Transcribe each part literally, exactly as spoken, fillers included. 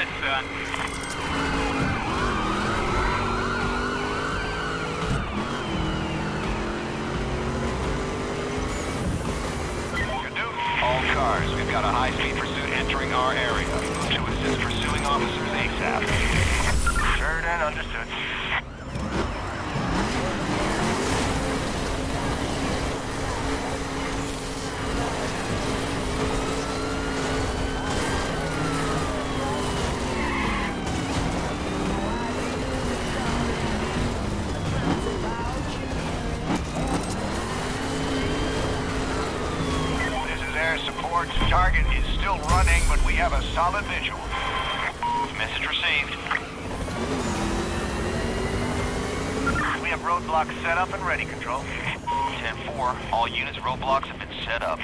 ahead, son. All cars, we've got a high-speed pursuit entering our area. Move to assist pursuing officers ASAP. Heard and understood. Support. Target is still running, but we have a solid visual. Message received. We have roadblocks set up and ready, Control. ten four, all units roadblocks have been set up.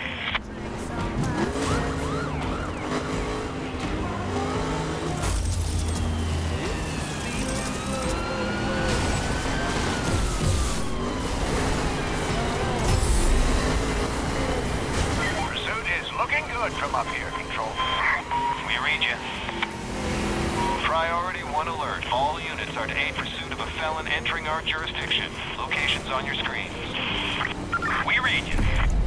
From up here, Control. We read you. Priority one alert. All units are to aid pursuit of a felon entering our jurisdiction. Locations on your screens. We read you.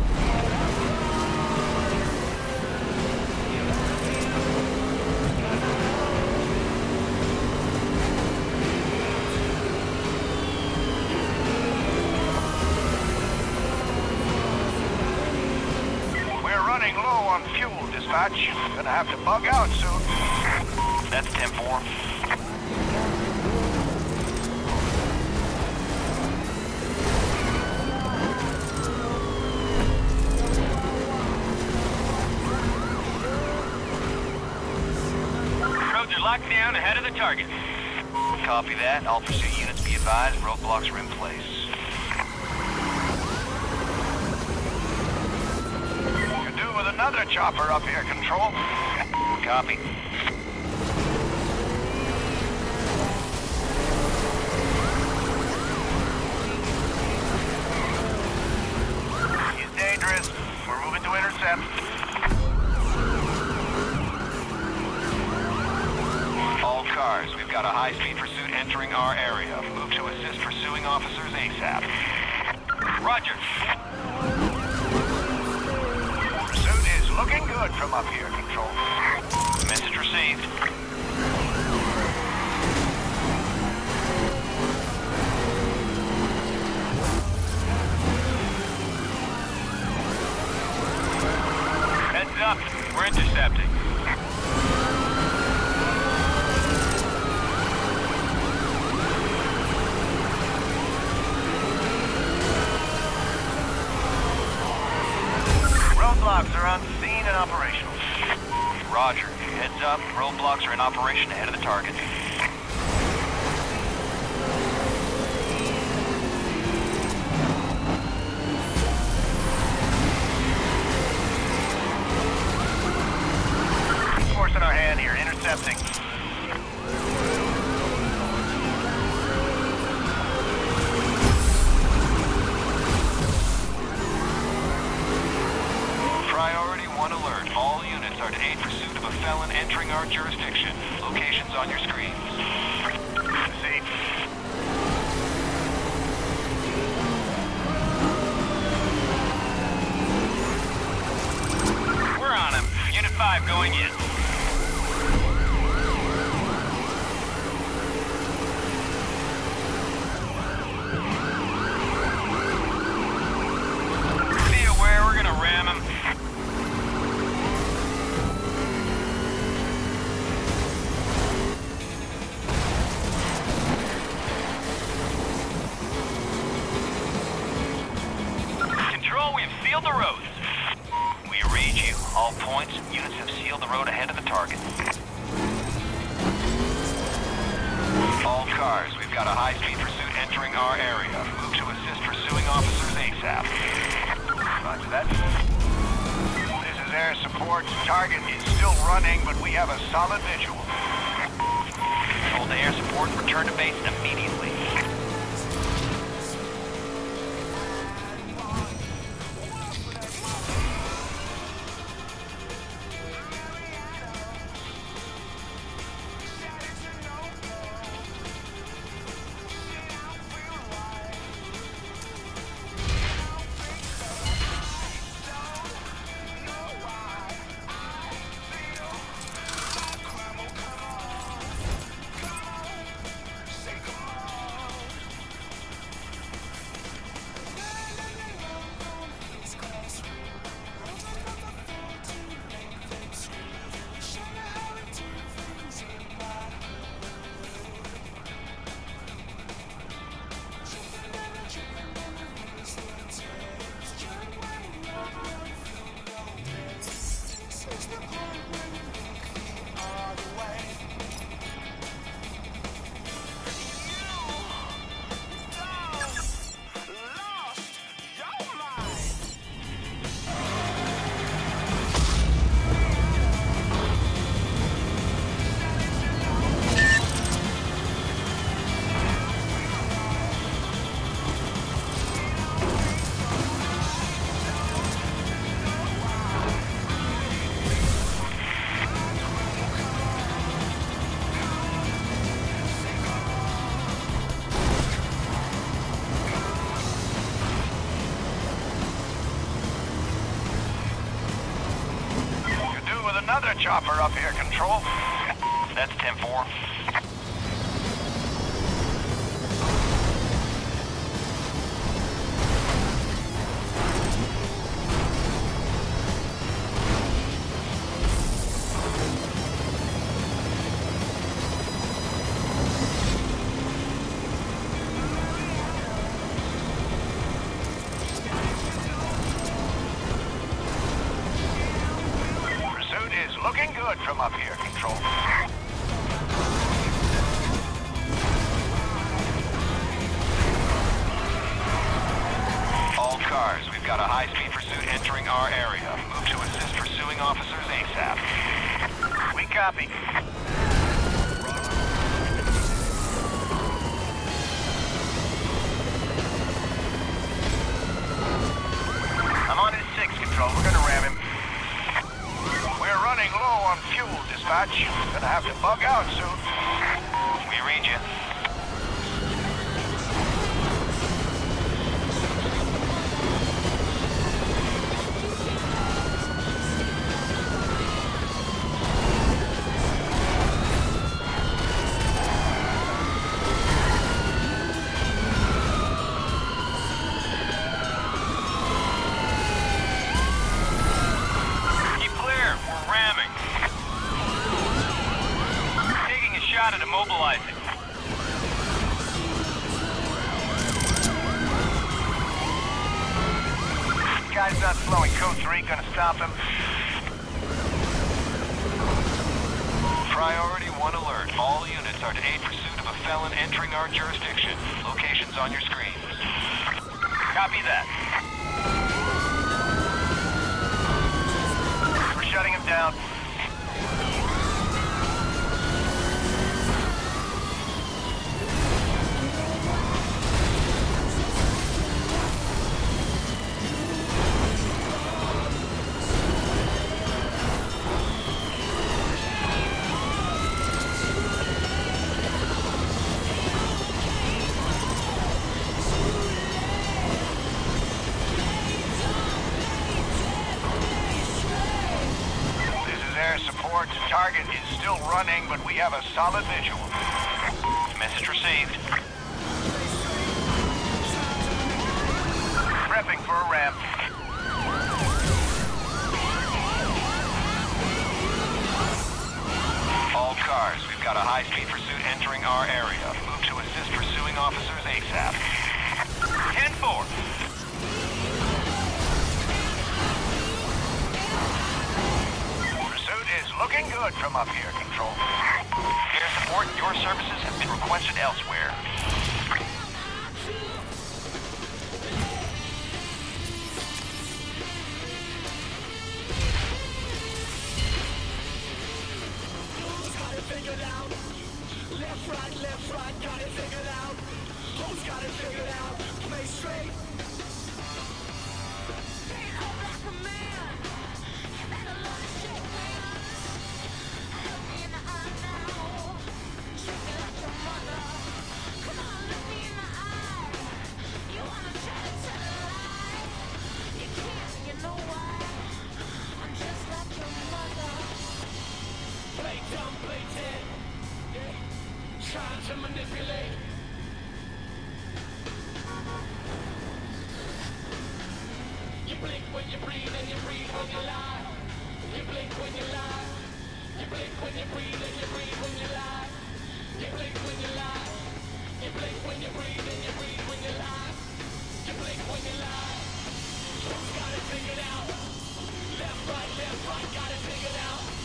On fuel, dispatch. Gonna have to bug out soon. That's ten four. Roads are locked down ahead of the target. Copy that. All pursuit units be advised. Roadblocks are in place. Another chopper up here, Control. Copy. He's dangerous. We're moving to intercept. All cars, we've got a high-speed pursuit entering our area. Move to assist pursuing officers ASAP. Roger. Looking good from up here, Control. Message received. Heads up. We're intercepting. Roadblocks are on scene and operational. Roger. Heads up. Roadblocks are in operation ahead of the target. Forcing our hand here, intercepting. Priority one alert. All units are to aid pursuit of a felon entering our jurisdiction. Locations on your screens. See. We're on him. Unit five going in. Be aware, we're gonna ram him. Sealed the roads. We read you. All points, units have sealed the road ahead of the target. All cars, we've got a high-speed pursuit entering our area. Move to assist pursuing officers ASAP. Roger that. This is air support. Target is still running, but we have a solid visual. Hold the air support. Return to base immediately. chopper up here, Control. That's ten four. Pursuit is looking good from up here, Control. All cars, we've got a high-speed pursuit entering our area. Move to assist pursuing officers ASAP. We copy. I'm on his six, Control. We're gonna ram him. We're running low on fuel, dispatch. Gonna have to bug out soon. We read you. Keep clear. We're ramming. Taking a shot at immobilizing. Guy's not slowing. Code three, gonna stop him. Priority one alert. All units are to aid pursuit of a felon entering our jurisdiction. Locations on your screens. Copy that. We're shutting him down. This is air support. Target is still running, but we have a solid visual. Message received. Prepping for a ram. All cars, we've got a high-speed pursuit entering our area. Move to assist pursuing officers ASAP. ten four. Pursuit is looking good from up here, Control. Air support, your services have been requested elsewhere.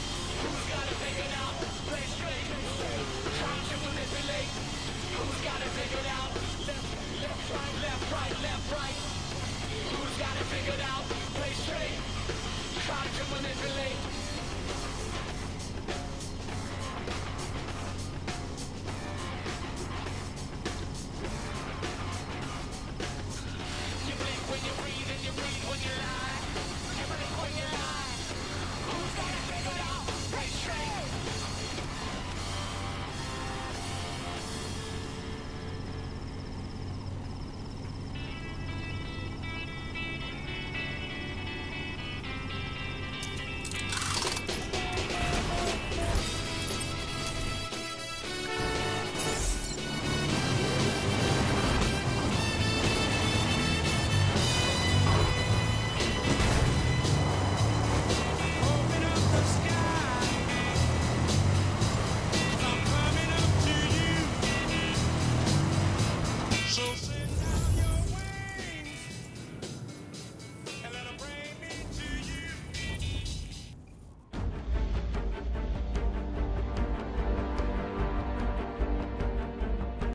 Who's got it